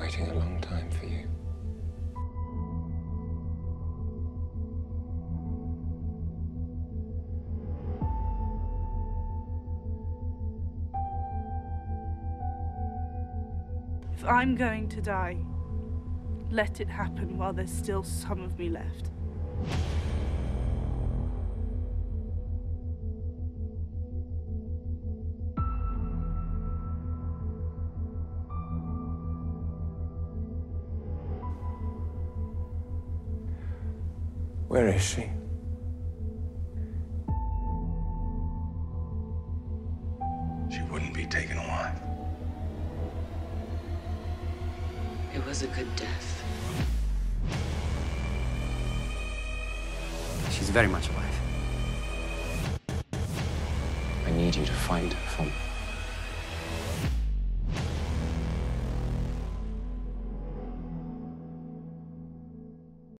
waiting a long time for you. If I'm going to die, let it happen while there's still some of me left. Where is she? She wouldn't be taken alive. It was a good death. She's very much alive. I need you to find her for me.